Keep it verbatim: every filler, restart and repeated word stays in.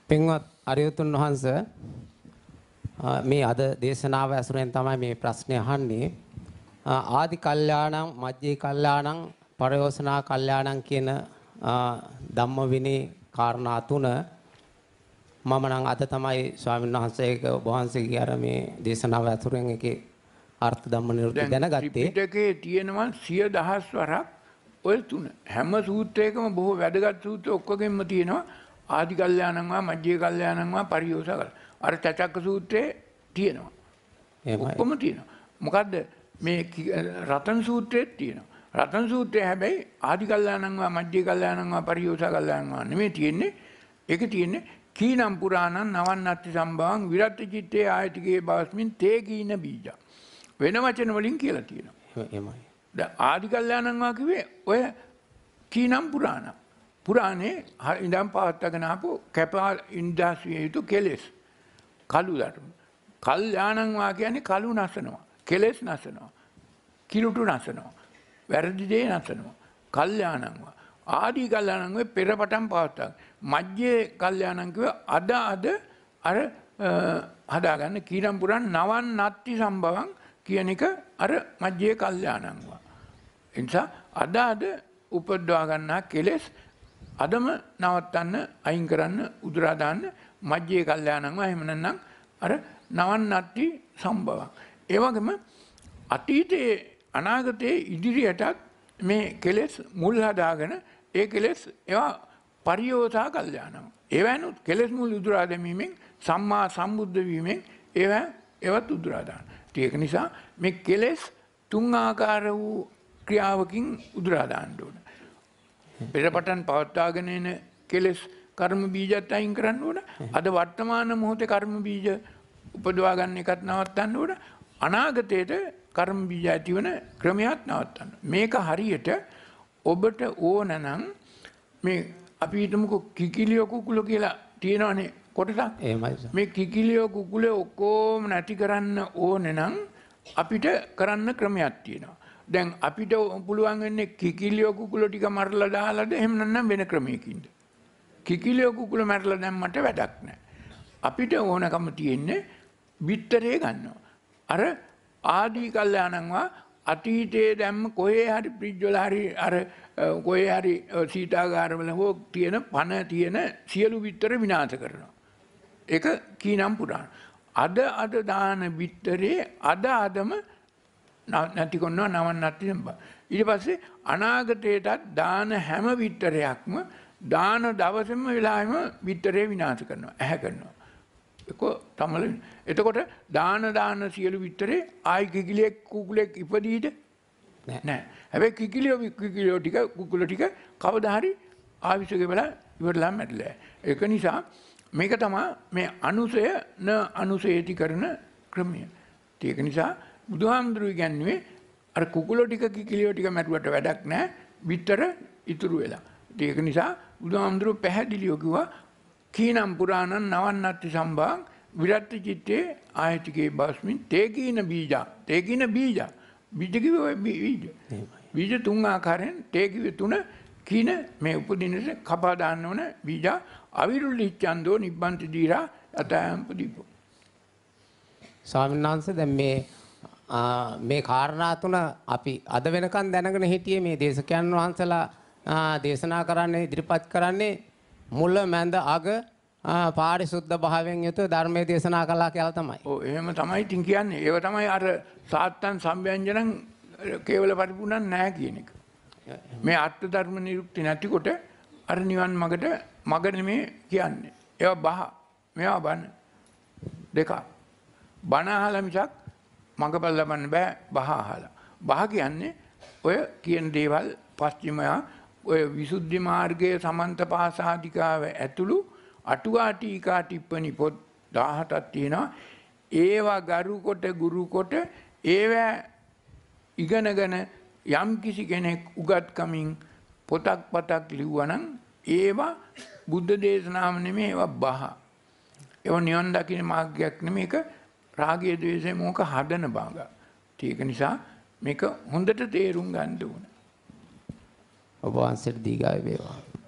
පින්වත් අරියතුන් වහන්සේ මේ අද දේශනාව ඇසුරෙන් තමයි මේ ප්‍රශ්නේ අහන්නේ. ආදි කල්යාණං මජ්ජේ කල්යාණං පරයෝසනා කල්යාණං කියන ධම්ම විනී කාරණා තුන මම නම් අද තමයි ස්වාමීන් වහන්සේක වහන්සේගේ අර මේ දේශනාව ඇසුරෙන් එකේ අර්ථ ධම්ම නිරුක්ති දැනගත්තේ. ත්‍රිපිටකයේ තියෙනවා සිය දහස් වරක් ඔය තුන. හැම සූත්‍රයකම බොහෝ වැදගත් සූත්‍ර ඔක්කොගෙම තියෙනවා ආදි කල්යාණං වා මජ්ජේ කල්යාණං වා පරියෝසක. අර චචක්ක සූත්‍රයේ තියෙනවා. ඔක්කොම තියෙනවා. මොකද්ද මේ රතන සූත්‍රයේ තියෙනවා. රතන සූත්‍රය හැබැයි ආදි කල්යාණං වා මජ්ජේ කල්යාණං වා පරියෝසක කල්යාණං වා නෙමෙයි තියෙන්නේ. ඒක තියෙන්නේ කීනම් පුරාණං නවන්නත්ති සම්භවං විරත් චිත්තේ ආයතිකේ බවස්මින් තේ කීන බීජ. වෙන වචන වලින් කියලා තියෙනවා. එහෙමයි. දැන් ආදි කල්යාණං වා කිව්වේ ඔය කීනම් පුරාණ. පුරාණේ ඉඳන් පවත්වාගෙන ආපු කැපා ඉන්දාසිය යුතු කෙලෙස්. කලු ධර්ම. කල්යාණං වා කියන්නේ කලු නැසනවා. කෙලෙස් නැසනවා. කිලුටු නැසනවා. වැරදි දේ නැසනවා. කල්යාණං වා. ආදි කල්යාණං වේ පෙරපටන් පවත්වා. මජ්ජේ කල්යාණං කිව්ව අද අද අර හදාගන්න කීනම් පුරාණ නවන් නත්ති සම්භවං කියන එක අර මජ්ජේ කල්යාණං වා. එනිසා අද අද උපද්දවා ගන්නා කෙලෙස් අදම නවත්තන්න අයින් කරන්න උදුරා දාන්න මජ්ජේ කල්යාණං වා. එහෙම නැත්නම් අර නවන් නත්ති සම්භවං. ඒ වගේම අතීතයේ අනාගතයේ ඉදිරියටත් මේ කෙලෙස් මුල් හදාගෙන ඒ කෙලෙස් ඒවා පරියෝසා කල්යාණං. ඒවැනුත් කෙලෙස් මුල් උදුරා දැමීමෙන් සම්මා සම්බුද්ධ වීමෙන් ඒවා ඒවත් උදුරා දාන්න. ඒක නිසා මේ කෙලෙස් තුන් ආකාර වූ ක්‍රියාවකින් උදුරා දාන්න ඕන. පෙරපටන් පවත්වාගෙන එන කෙලෙස් කර්ම බීජත් අයින් කරන්න ඕන. අද වර්තමාන මොහොතේ කර්ම බීජ උපදවා ගන්න එකත් නවත්තන්න ඕන. අනාගතයේට කර්ම බීජ ඇතිවන ක්‍රමයක් නවත්තන්න. මේක හරියට ඔබට ඕන නම් මේ අපි හිතමුකෝ කිකිලිය කුකුල කියලා තියෙනවනේ කොටසක්. මේ කිකිලිය කුකුලේ ඔක්කොම නැති කරන්න ඕනේ නම් අපිට කරන්න ක්‍රමයක් තියෙනවා. දැන් අපිට පුළුවන් වෙන්නේ කිකිලිය කුකුල ටික මරලා දාලාද එහෙම නැත්නම් වෙන ක්‍රමයකින්ද? කිකිලිය කුකුල මරලා දැම්මට වැඩක් නැහැ. අපිට ඕනකම තියෙන්නේ බිත්තරේ ගන්නවා. අර ආදී කල්යාණං වා අතීතයේ දැම්ම කොහේ හරි ෆ්‍රිජ් වල හරි අර කොහේ හරි සීතාගාරවල හෝ තියෙන පණ තියෙන සියලු බිත්තර විනාශ කරනවා. ඒක කීනම් පුරාණ. අද අද දාන බිත්තරේ අද අදම නැති කරනවා නවන් නැති සම්බ. ඊට පස්සේ අනාගතයටත් දාන හැම බිත්තරයක්ම දාන දවසේම වෙලාවෙම බිත්තරේ විනාශ කරනවා. ඇහැ කරනවා. ඒක තමයි. එතකොට දාන දාන සියලු බිත්තරේ ආයි කිකිලියෙක් කුකුලෙක් ඉපදීද? නැහැ. හැබැයි කිකිලියෝ කිකිලියෝ ටික කුකුල ටික කවදා හරි ආවිසගේ වෙලා ඉවරලා මැරිලා. ඒක නිසා මේක තමයි මේ අනුසය න අනුසයති කරන ක්‍රමය. ඒක නිසා බුදුහාමුදුරුවෝ කියන්නේ අර කුකුලෝ ටික කිකිලියෝ ටික මැරුවට වැඩක් නැහැ. බිත්තර ඉතුරු වෙලා. ඒක නිසා බුදුහාමුදුරුවෝ පැහැදිලිව කිව්වා කීනම් පුරාණං නවන්නත්ති සම්භවං විරත් චිත්තේ ආයතිකේ බස්මින් තේකීන බීජ. තේකීන බීජ. බීජ කිව්වේ බීජ. බීජ තුන් ආකාරයෙන් තේකිවි තුන කීන මේ උපදිනට කපා දාන්න ඕන බීජ අවිරුද්ධිච්ඡන්தோ නිබ්බන්ති දීරා අතයන් ප්‍රදීපෝ. ස්වාමීන් වහන්සේ දැන් මේ මේ කාරණා තුන අපි අද වෙනකන් දැනගෙන හිටියේ මේ දේශකයන් වහන්සලා දේශනා කරන්නේ ඉදිරිපත් කරන්නේ මුල මැද අග පාරිශුද්ධ භාවයෙන් යුතුව ධර්මයේ දේශනා කළා කියලා තමයි. ඔව් එහෙම තමයි ඉතින් කියන්නේ. ඒව තමයි අර සාත්තන් සම්ව්‍යංජනං කේවල පරිපූර්ණ නැහැ කියන එක. මේ අර්ථ ධර්ම නිරුක්ති නැතිකොට අර නිවන් මගට මග නෙමේ කියන්නේ. ඒවා බහ. මේවා බන. දෙක. බන අහලා මිසක් මගපල් ලබන්න බෑ බහ අහලා. බහ කියන්නේ ඔය කියන දේවල් පස්චිමයා ඔය විසුද්ධි මාර්ගයේ සමන්ත පාසාදිකාව ඇතුළු අටුවා ටීකා ටිප්පණි පොත් දහහටක් තියෙනවා. ඒවා ගරු කොට ගුරු කොට ඒවා ඉගෙනගෙන යම් කිසි කෙනෙක් උගත්කමින් පොතක් පතක් ලිව්වනම් ඒවා බුද්ධ දේශනාව නෙමෙයි ඒවා බහ. ඒවා නිවන් දකින්න මාර්ගයක් නෙමෙයි. ඒක රාගය ද්වේෂය මොක හදන බංග. ඒක නිසා මේක හොඳට තේරුම් ගන්න ඕන. ඔබ වහන්සේට දීගාව වේවා.